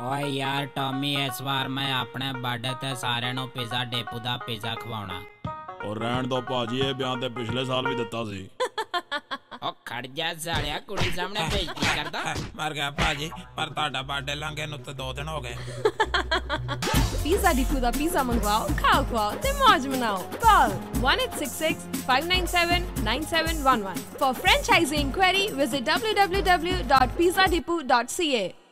ਓਏ यार टॉमी इस बार मैं अपने बर्थडे ते सारे नु पिज़्ज़ा डेपू दा पिज़्ज़ा खवाउणा। और रहन दो भाजी, ये बयान ते पिछले साल भी दिता सी। ओ खड़ जा सालिया, कुड़ी सामने बेइज्जती करदा। मर गया भाजी, पर ताड़ा बर्थडे लंघे नु ते 2 दिन हो गए। पिज़्ज़ा डिपू दा पिज़्ज़ा मंगवाओ, खाओ खुआओ ते मौज मनाओ। Call 1866-597-9711. For franchisee inquiry, visit www.pizzadipu.ca.